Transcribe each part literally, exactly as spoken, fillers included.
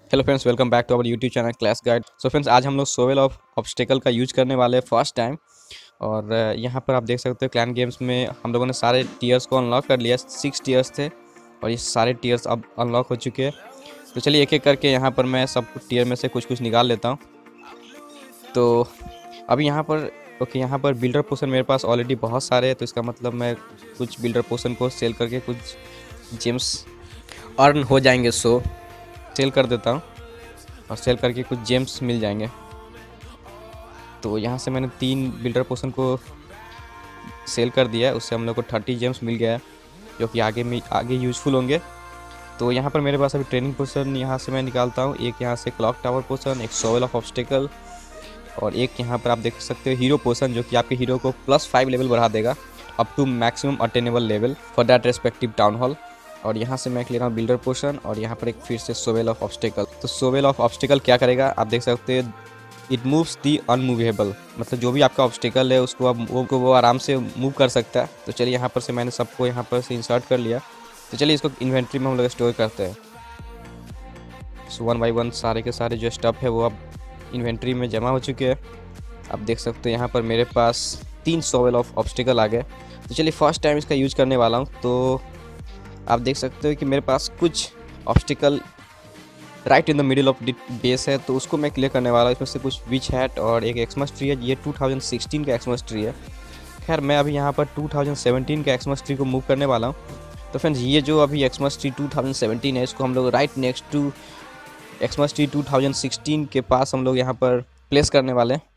Hello friends, welcome back to our YouTube channel class guide. So friends, आज हम लोग shovel of obstacle का use करने वाले हैं फर्स्ट टाइम। और अ, यहाँ पर आप देख सकते हो क्लैन गेम्स में हम लोगों ने सारे टीयर्स को अनलॉक कर लिया। सिक्स टीयर्स थे और ये सारे टीयर्स अब अनलॉक हो चुके हैं। तो चलिए एक एक करके यहाँ पर मैं सब टीयर में से कुछ कुछ निकाल लेता हूँ। तो अभी यहाँ पर ओके यहाँ पर बिल्डर पोशन मेरे पास ऑलरेडी बहुत सारे हैं, तो इसका मतलब मैं कुछ बिल्डर पोशन को सेल करके कुछ जेम्स अर्न हो जाएंगे। सो सेल कर देता हूँ और सेल करके कुछ जेम्स मिल जाएंगे। तो यहाँ से मैंने तीन बिल्डर पोशन को सेल कर दिया है, उससे हम लोग को थर्टी जेम्स मिल गया है जो कि आगे में आगे यूज़फुल होंगे। तो यहाँ पर मेरे पास अभी ट्रेनिंग पोशन यहाँ से मैं निकालता हूँ। एक यहाँ से क्लॉक टावर पोशन, एक सोवेल ऑफ ऑब्स्टेकल और एक यहाँ पर आप देख सकते हो हीरो पोशन, जो कि आपके हीरो को प्लस फाइव लेवल बढ़ा देगा up to maximum attainable level for that respective town hall. और यहाँ से मैं ले रहा हूँ बिल्डर पोशन और यहाँ पर एक फिर से सोवेल ऑफ ऑब्स्टेकल। तो सोवेल ऑफ ऑब्स्टेकल क्या करेगा आप देख सकते हैं, इट मूव्स दी अनमूवेबल, मतलब जो भी आपका ऑब्स्टेकल है उसको अब वो को वो आराम से मूव कर सकता है। तो चलिए यहाँ पर से मैंने सबको यहाँ पर से इंसर्ट कर लिया। तो चलिए इसको इन्वेंट्री में हम लोग स्टोर करते हैं। सो वन बाई वन सारे के सारे जो स्टफ है वो अब इन्वेंट्री में जमा हो चुके हैं। आप देख सकते हैं यहाँ पर मेरे पास तीन सोवेल ऑफ ऑब्स्टेकल आ गए। तो चलिए फर्स्ट टाइम इसका यूज करने वाला हूँ। तो आप देख सकते हो कि मेरे पास कुछ obstacle right in the middle of base है, तो उसको मैं क्लियर करने वाला हूँ। इसमें से कुछ विच हैट और एक एक्समस ट्री है। ये टू थाउजेंड सिक्सटीन का एक्समस ट्री है। खैर मैं अभी यहाँ पर टू थाउजेंड सेवेंटीन का एक्समस ट्री को मूव करने वाला हूँ। तो फ्रेंड्स, ये जो अभी Xmas tree two thousand seventeen है, इसको हम लोग right next to Xmas tree two thousand sixteen के पास हम लोग यहाँ पर प्लेस करने वाले हैं।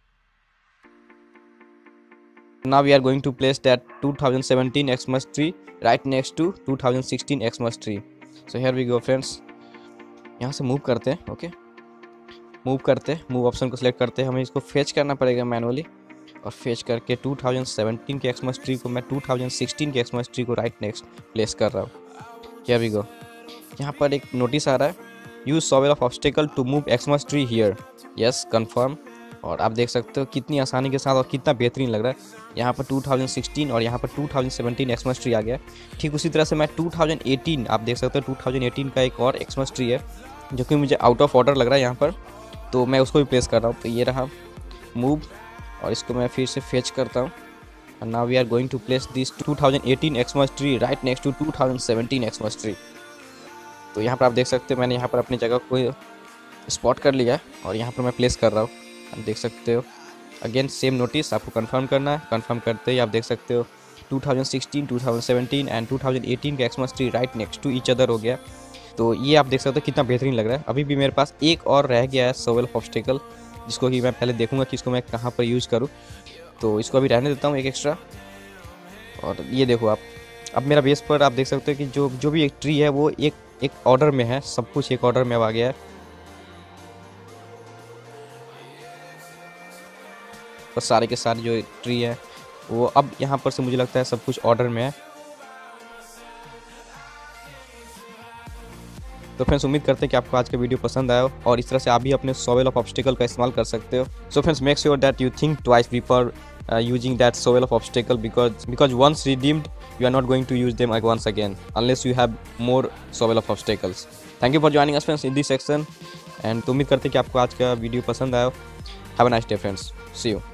Now we are going to place that two thousand seventeen Xmas tree right next to two thousand sixteen Xmas tree. So here we go friends. यहाँ से मूव करते हैं। ओके मूव करते मूव ऑप्शन को select करते हैं। हमें इसको फेच करना पड़ेगा मैनुअली, और फेच करके टू थाउजेंड सेवेंटीन के एक्समस ट्री को मैं टू थाउजेंड सिक्सटीन के एक्समस ट्री को राइट नेक्स्ट प्लेस कर रहा हूँ। here we go. यहाँ पर एक नोटिस आ रहा है, use shovel of obstacle to move Xmas tree here. Yes confirm. और आप देख सकते हो कितनी आसानी के साथ और कितना बेहतरीन लग रहा है। यहाँ पर टू थाउजेंड सिक्सटीन और यहाँ पर two thousand seventeen Xmas tree आ गया। ठीक उसी तरह से मैं टू थाउजेंड एटीन आप देख सकते हो टू थाउजेंड एटीन का एक और एक्समस ट्री है जो कि मुझे आउट ऑफ ऑर्डर लग रहा है यहाँ पर, तो मैं उसको भी प्लेस कर रहा हूँ। तो ये रहा मूव, और इसको मैं फिर से फेच करता हूँ। And now we are going to place this two thousand eighteen Xmas tree right next to two thousand seventeen Xmas tree. तो यहाँ पर आप देख सकते हो मैंने यहाँ पर अपनी जगह को स्पॉट कर लिया और यहाँ पर मैं प्लेस कर रहा हूँ। आप देख सकते हो अगेन सेम नोटिस आपको कंफर्म करना है। कंफर्म करते ही आप देख सकते हो two thousand sixteen, two thousand seventeen and two thousand eighteen का Xmas tree right next to each other हो गया। तो ये आप देख सकते हो कितना बेहतरीन लग रहा है। अभी भी मेरे पास एक और रह गया है सोवेल ऑफ ऑब्स्टेकल, जिसको कि मैं पहले देखूंगा कि इसको मैं कहाँ पर यूज़ करूँ। तो इसको अभी रहने देता हूँ एक एक्स्ट्रा। और ये देखो आप, अब मेरा बेस पर आप देख सकते हो कि जो जो भी एक ट्री है वो एक एक ऑर्डर में है, सब कुछ एक ऑर्डर में अब आ गया है। और सारे के सारे जो ट्री है वो अब यहाँ पर से मुझे लगता है सब कुछ ऑर्डर में है। तो फ्रेंड्स, उम्मीद करते हैं कि आपको आज का वीडियो पसंद आया हो और इस तरह से आप भी अपने सोवेल ऑफ ऑब्स्टेकल का इस्तेमाल कर सकते हो। So friends, make sure that you think twice before using that shovel of obstacle because because once redeemed you are not going to use them once again unless you have more shovel of obstacles. Thank you for joining us friends in this section and तो उम्मीद करते हैं कि आपको आज का video पसंद आया हो। Have a nice day friends, see you.